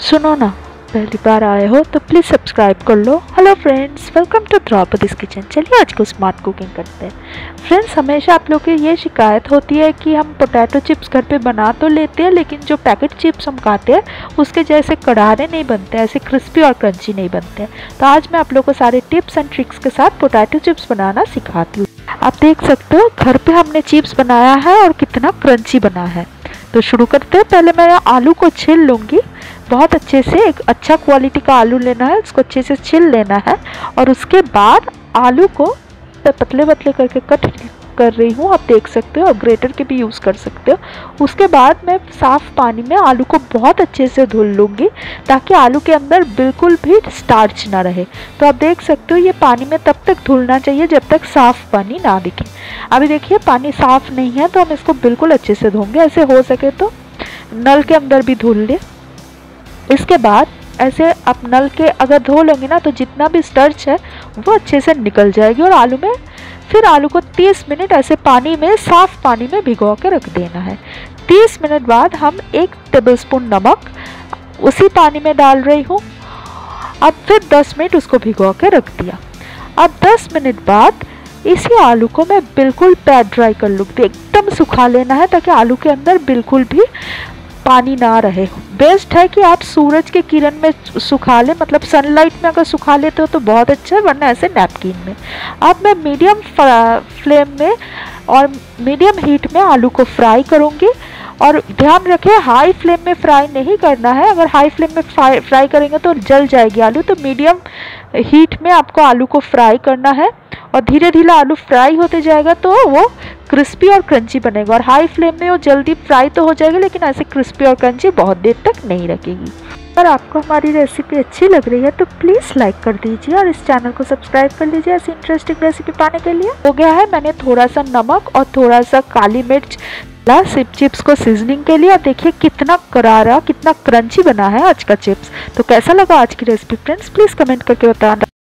सुनो ना, पहली बार आए हो तो प्लीज़ सब्सक्राइब कर लो। Hello friends, welcome to Draupadi's kitchen. चलिए आज को स्मार्ट कुकिंग करते हैं। फ्रेंड्स, हमेशा आप लोग की ये शिकायत होती है कि हम पोटैटो चिप्स घर पे बना तो लेते हैं, लेकिन जो पैकेट चिप्स हम खाते हैं उसके जैसे करारे नहीं बनते, ऐसे क्रिस्पी और क्रंची नहीं बनते। तो आज मैं आप लोग को सारे टिप्स एंड ट्रिक्स के साथ पोटैटो चिप्स बनाना सिखाती हूँ। आप देख सकते हो घर पे हमने चिप्स बनाया है और कितना क्रंची बना है। तो शुरू करते हैं। पहले मैं आलू को छील लूँगी बहुत अच्छे से। एक अच्छा क्वालिटी का आलू लेना है, उसको अच्छे से छील लेना है और उसके बाद आलू को पतले पतले करके कट कर रही हूँ। आप देख सकते हो, और ग्रेटर के भी यूज़ कर सकते हो। उसके बाद मैं साफ़ पानी में आलू को बहुत अच्छे से धुल लूँगी ताकि आलू के अंदर बिल्कुल भी स्टार्च ना रहे। तो आप देख सकते हो ये पानी में तब तक धुलना चाहिए जब तक साफ़ पानी ना दिखे। अभी देखिए पानी साफ़ नहीं है तो हम इसको बिल्कुल अच्छे से धोंगे। ऐसे हो सके तो नल के अंदर भी धुल ले। इसके बाद ऐसे आप नल के अगर धो लेंगे ना तो जितना भी स्टार्च है वो अच्छे से निकल जाएगी। और आलू में फिर आलू को 30 मिनट ऐसे पानी में, साफ पानी में भिगो के रख देना है। 30 मिनट बाद हम 1 टेबलस्पून नमक उसी पानी में डाल रही हूँ। अब फिर 10 मिनट उसको भिगो के रख दिया। अब 10 मिनट बाद इसी आलू को मैं बिल्कुल पैड ड्राई कर लूँगी। एकदम सुखा लेना है ताकि आलू के अंदर बिल्कुल भी पानी ना रहे। बेस्ट है कि आप सूरज के किरण में सुखा लें, मतलब सनलाइट में अगर सुखा लेते हो तो बहुत अच्छा है, वरना ऐसे नैपकिन में। अब मैं मीडियम फ्लेम में और मीडियम हीट में आलू को फ्राई करूँगी। और ध्यान रखें हाई फ्लेम में फ्राई नहीं करना है। अगर हाई फ्लेम में फ्राई करेंगे तो जल जाएगी आलू। तो मीडियम हीट में आपको आलू को फ्राई करना है और धीरे धीरे आलू फ्राई होते जाएगा तो वो क्रिस्पी और क्रंची बनेगा। और हाई फ्लेम में वो जल्दी फ्राई तो हो जाएगा लेकिन ऐसे क्रिस्पी और क्रंची बहुत देर तक नहीं रखेगी। अगर आपको हमारी रेसिपी अच्छी लग रही है तो प्लीज़ लाइक कर दीजिए और इस चैनल को सब्सक्राइब कर लीजिए ऐसी इंटरेस्टिंग रेसिपी पाने के लिए। हो गया है, मैंने थोड़ा सा नमक और थोड़ा सा काली मिर्च चिप्स को सीजनिंग के लिए। और देखिए कितना करारा, कितना क्रंची बना है आज का चिप्स। तो कैसा लगा आज की रेसिपी फ्रेंड्स, प्लीज़ कमेंट करके बताना।